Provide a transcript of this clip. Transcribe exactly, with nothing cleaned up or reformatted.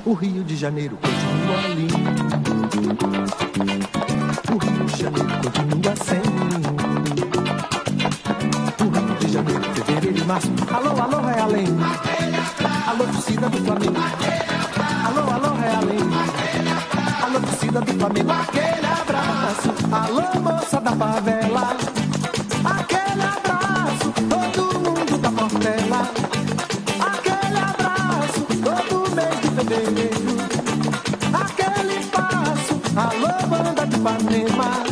O Rio de Janeiro continua lindo. O Rio de Janeiro continua sendo. O Rio de Janeiro, fevereiro e março. Alô, alô, Realengo. Alô, torcida do Flamengo. Alô, alô, Realengo. Alô, torcida do Flamengo. Aquele abraço. Alô, moça da favela. Aquele abraço. Todo mundo da Portela. Aquele abraço. Todo mês de fevereiro. Aquele passo. Alô, banda de Ipanema.